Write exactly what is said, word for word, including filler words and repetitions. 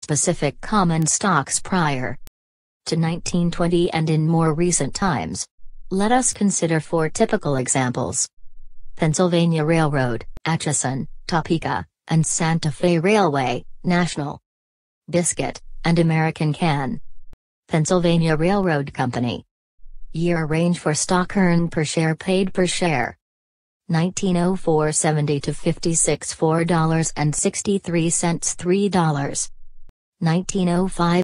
specific common stocks prior to nineteen twenty and in more recent times. Let us consider four typical examples. Pennsylvania Railroad, Atchison, Topeka, and Santa Fe Railway, National Biscuit, and American Can. Pennsylvania Railroad Company. Year range for stock earned per share paid per share. nineteen oh four seventy to fifty-six four dollars and sixty-three cents three dollars. nineteen oh five